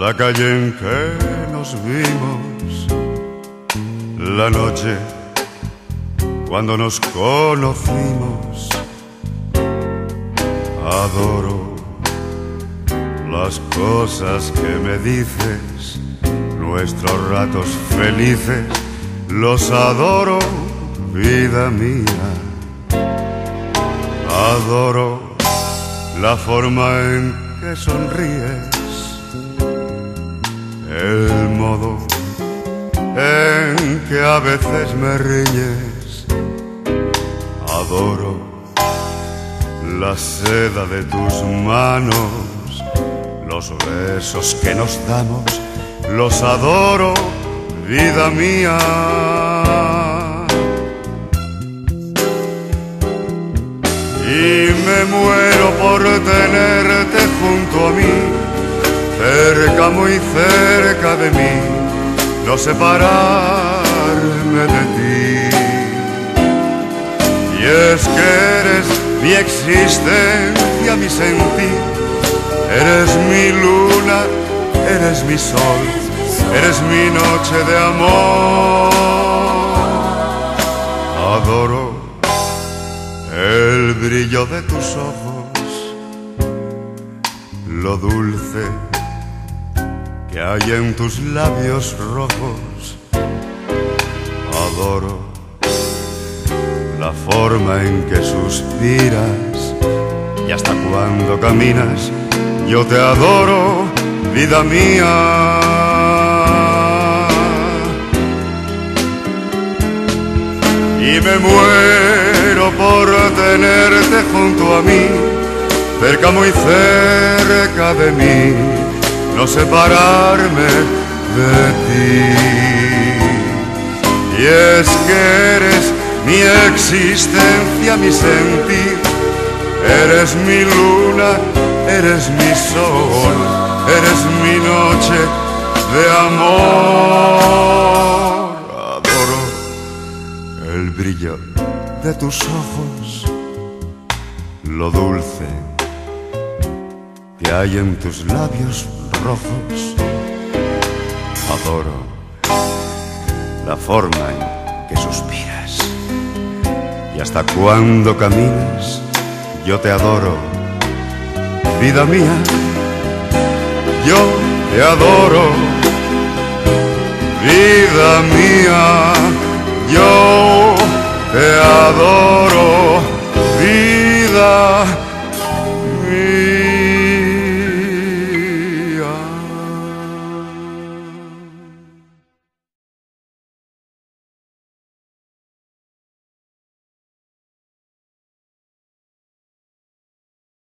la calle en que nos vimos, la noche cuando nos conocimos. Adoro las cosas que me dices, nuestros ratos felices, los adoro, vida mía. Adoro la forma en que sonríes, el modo en que a veces me riñes. Adoro la seda de tus manos, los besos que nos damos, los adoro, vida mía. Y me muero por tenerte junto a mí, cerca, muy cerca de mí, no separarme de ti. Y es que eres mi existencia, mi sentir, eres mi luna, eres mi sol, eres mi noche de amor. Adoro el brillo de tus ojos, lo dulce que hay en tus labios rojos. Adoro la forma en que suspiras y hasta cuando caminas. Yo te adoro, vida mía. Y me muero por tenerte junto a mí, cerca, muy cerca de mí, no separarme de ti. Y es que eres mi existencia, mi sentir, eres mi luna, eres mi sol, eres mi noche de amor. Adoro el brillo de tus ojos, lo dulce que hay en tus labios rojos. Adoro la forma en que suspiras y hasta cuando caminas. Yo te adoro, vida mía. Yo te adoro, vida mía. Yo te adoro.